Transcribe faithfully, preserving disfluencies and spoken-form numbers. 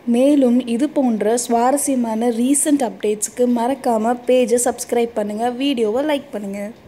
மேலும் இது போன்ற சுவாரஸ்யமான ரீசன்ட் அப்டேட்ஸ்க்கு மறக்காமல் பேஜை சப்ஸ்கிரைப் பண்ணுங்கள், வீடியோவை லைக் பண்ணுங்கள்.